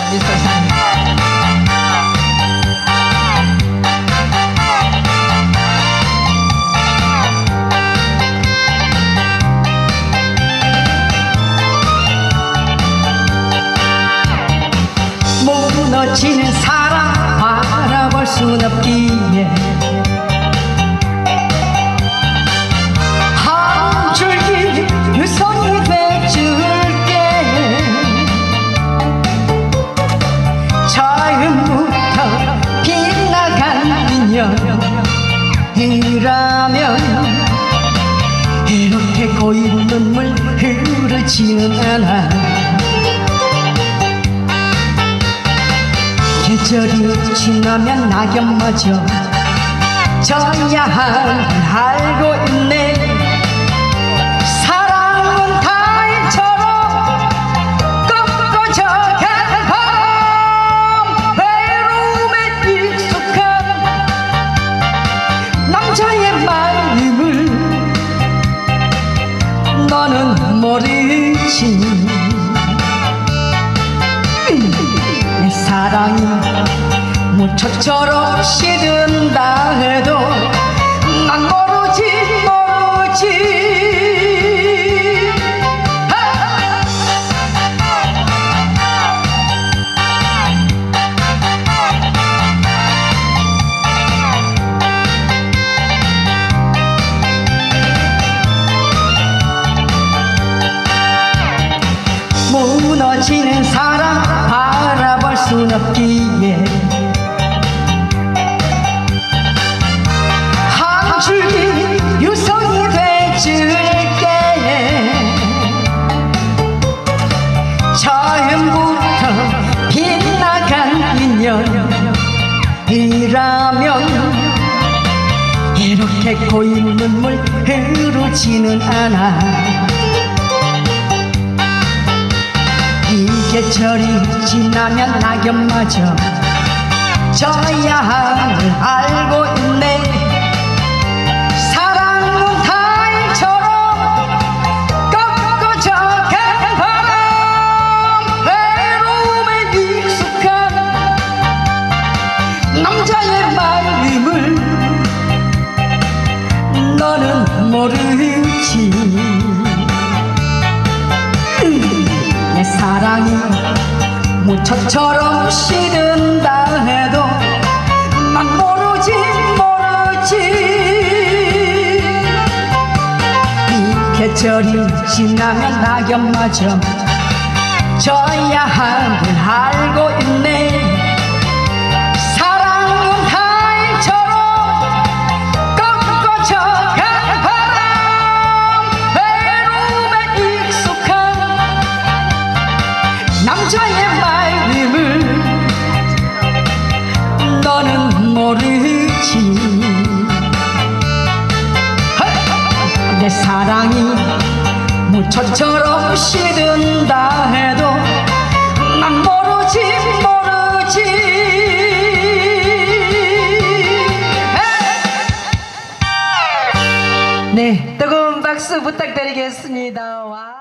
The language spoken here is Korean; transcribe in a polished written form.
세상에. 무너지는 사랑 바라볼 순 없기에 한 줄기 유성이 돼줄게. 처음부터 빛나간 인연이라면 이렇게 고인 눈물 흐르지는 않아. 계절이 지나면 낙엽마저 져야 함을 알고 있네. 사랑은 가인처럼 꺾어져간 바람, 외로움에 익숙한 남자의 마음을 너는 모르지. 내 사랑이 무초처럼 시든다 해도 난 모르지. 무너지는 사랑 바라볼 순 없기에 한 줄기 유성이 돼줄게. 처음부터 빛나간 인연이라면 이렇게 고인 눈물 흐르지는 않아. 이 계절이 지나면 낙엽마저 져야 함을 알고 있네. 사랑은 타인처럼 꺾어져간 바람, 외로움에 익숙한 남자의 마음을 너는 모르지. 내 사랑이 무초처럼 시든다 해도 난 모르지. 이 계절이 지나면 낙엽마저 져야 함을 알고 있네. 사랑은 타인처럼 꺾어져간 바람, 외로움에 익숙한 남자의 마음을 너는 모르지. 내 사랑이 무초처럼 시든다 해도 난 모르지. 네, 뜨거운 박수 부탁드리겠습니다. 와.